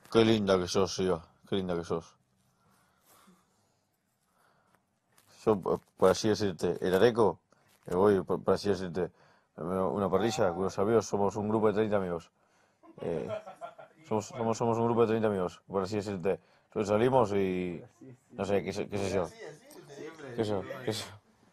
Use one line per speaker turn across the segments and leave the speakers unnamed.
Qué linda que sos, Iva. Qué linda que sos. Yo, por así decirte, el Areco, voy, por así decirte, una parrilla con unos amigos, somos un grupo de 30 amigos. Eh, somos un grupo de 30 amigos, por así decirte. Entonces salimos y... No sé, qué sé yo. ¿Qué sé yo? ¿Qué sé yo?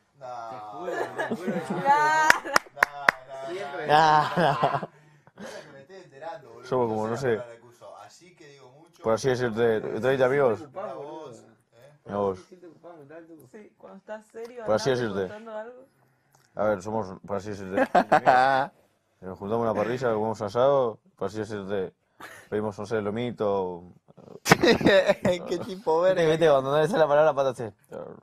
Ah, somos como, no sé, por así decirte, 30 amigos. Mira vos.
Sí, cuando estás serio,
Por así
hablando,
decirte.
contando algo.
A ver, somos, por así decirte, 30 amigos. Nos juntamos una parrilla, comemos asado, por así decirte, pedimos, no sé, lomito.
Qué tipo
Viste,
verga.
cuando no le sale la palabra, pata así.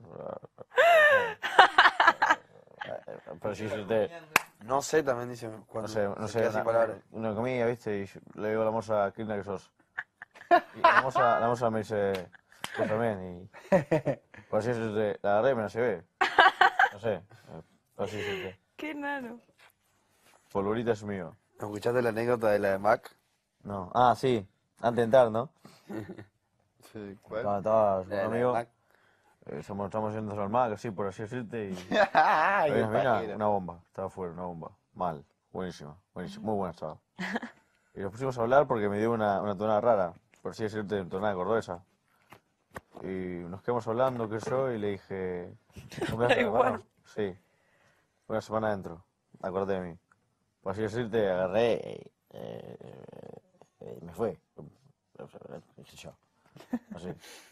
Por así decirte,
No sé, también dice cuando
no
se
sé,
queda sin palabras.
una comida, viste, y le digo a la moza, qué linda que sos. Y la moza me dice, pues también, y por así decirte, la agarré y me la llevé. No sé, por así decirte.
Qué nano.
Polvorita es mío.
¿Escuchaste la anécdota de la de Mac?
No, ah, sí, antes de entrar, ¿no?
Sí,
Estaba con un
La de
amigo,
Mac.
estamos yendo al mar, así por así decirte, y
Ay,
había
qué
una mina,
pajero.
una bomba, estaba fuera, una bomba, mal, buenísima, buenísima, muy buena estaba. Y nos pusimos a hablar porque me dio una tonada rara, por así decirte, tonada cordobesa. Y nos quedamos hablando, qué sé yo, y le dije, ¿no me das
Da
la
igual.
mano? Sí, una semana adentro, acordé de mí. Por así decirte, agarré y me fue, qué sé yo, así.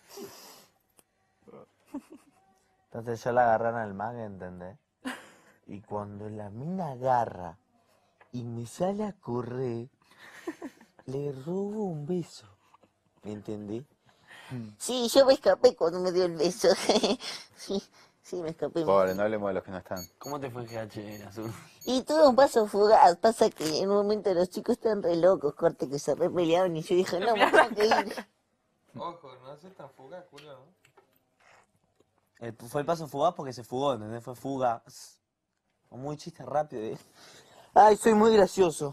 Entonces yo la agarran al mag, ¿entendés? Y cuando la mina agarra y me sale a correr, le robo un beso. ¿Me entendés?
Sí, yo me escapé cuando me dio el beso. Sí, sí, me escapé.
Pobre, no hablemos de los que no están.
¿Cómo te fue GH Azul?
Y tuve un paso fugaz. Pasa que en un momento los chicos están re locos, corte, que se re pelearon y yo dije, no, me tengo que ir.
Ojo, no seas tan fugaz, culo, ¿no?
Fue el paso fugaz porque se fugó, ¿entendés? Fue fuga. Muy chiste rápido, ¿eh?
Ay, soy muy gracioso.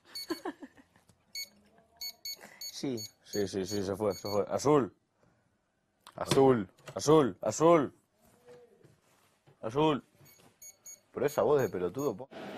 Sí. Sí, se fue, se fue. Azul,
Azul.
azul, azul. Azul.
Pero esa voz de pelotudo, po.